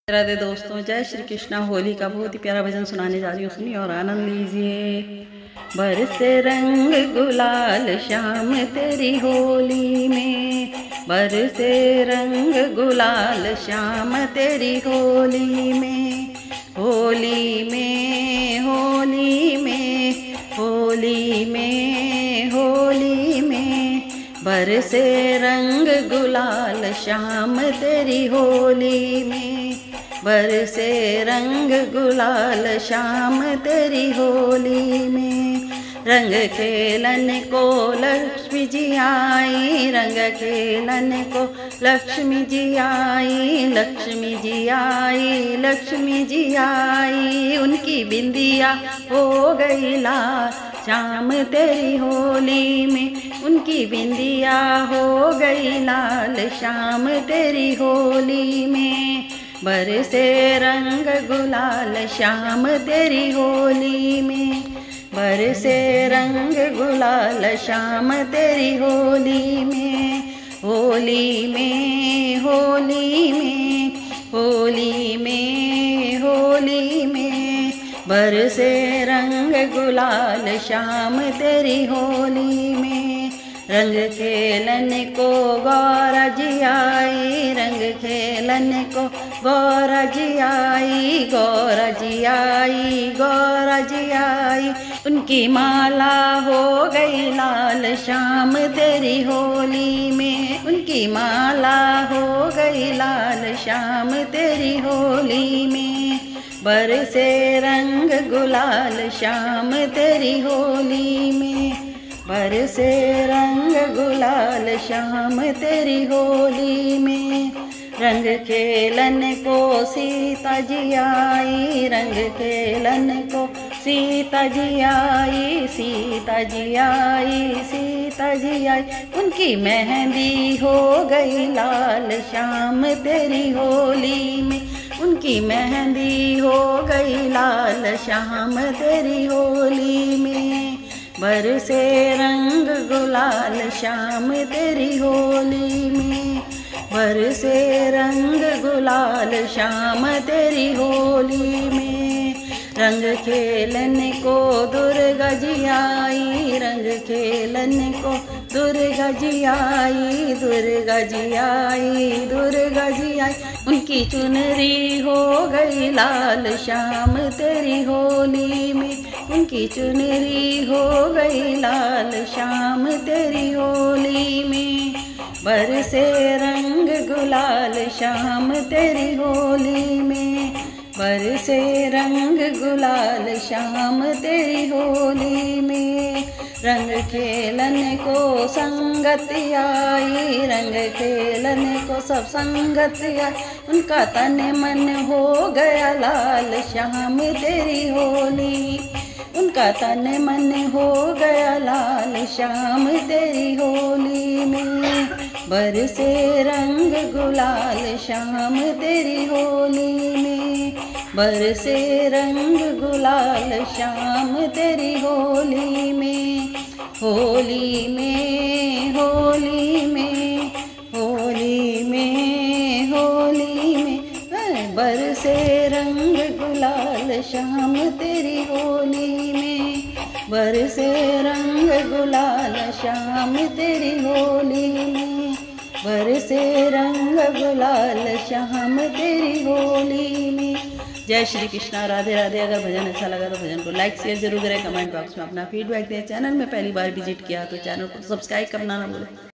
राधे दोस्तों, जय श्री कृष्णा। होली का बहुत ही प्यारा भजन सुनाने जा रही हूँ, सुनिए और आनंद लीजिए। बरसे रंग गुलाल श्याम तेरी होली में, बरसे रंग गुलाल श्याम तेरी होली में। होली में होली में होली में होली में, बरसे रंग गुलाल श्याम तेरी होली में। बरसे रंग गुलाल श्याम तेरी होली में। रंग खेलन को लक्ष्मी जी आई, रंग खेलन को लक्ष्मी जी आई, लक्ष्मी जी आई, लक्ष्मी जी आई। उनकी बिंदिया हो गई लाल श्याम तेरी होली में, उनकी बिंदिया हो गई लाल श्याम तेरी होली में। बरसे रंग गुलाल श्याम तेरी होली में, बरसे रंग गुलाल श्याम तेरी होली में। होली में होली में होली में होली में, बरसे रंग गुलाल श्याम तेरी होली में। रंग खेलन को गौरा जी आई, रंग खेलन को गौरा जी आई, गौरा जी आई, गौरा जी आई। उनकी माला हो गई लाल श्याम तेरी होली में, उनकी माला हो गई लाल श्याम तेरी होली में। बरसे रंग गुलाल श्याम तेरी होली में, बरसे रंग गुलाल श्याम तेरी होली में। रंग खेलन को सीता जी आई, रंग खेलन को सीता जी आई, सीता जी आई, सीता जी आई। उनकी मेहंदी हो गई लाल श्याम तेरी होली में, उनकी मेहंदी हो गई लाल श्याम तेरी होली में। बरसे रंग गुलाल श्याम तेरी होली में, बरसे रंग गुलाल श्याम तेरी होली में। रंग खेलन को दुर्गा जी आई, रंग खेलन को दुर्गा जी आई, दुर्गा जी आई, दुर्गा जी आई। उनकी चुनरी हो गई लाल श्याम तेरी होली में, उनकी चुनरी हो गई लाल श्याम तेरी होली में। बरसे रंग गुलाल श्याम तेरी होली में, बरसे रंग गुलाल श्याम तेरी होली में। रंग खेलन को संगति आई, रंग खेलन को सब संगति आई। उनका तन मन हो गया लाल श्याम तेरी होली, उनका तन मन हो गया लाल श्याम तेरी होली में। बरसे रंग गुलाल श्याम तेरी होली में, बरसे रंग गुलाल श्याम तेरी होली में। होली में होली में होली में होली में, बरसे रंग गुलाल श्याम तेरी होली में। बरसे रंग गुलाल श्याम तेरी होली में, बरसे रंग गुलाल श्याम तेरी होली में। जय श्री कृष्णा। राधे राधे। अगर भजन अच्छा लगा तो भजन को लाइक शेयर जरूर करें, कमेंट बॉक्स में अपना फीडबैक दें। चैनल में पहली बार विजिट किया तो चैनल को सब्सक्राइब करना ना भूलें।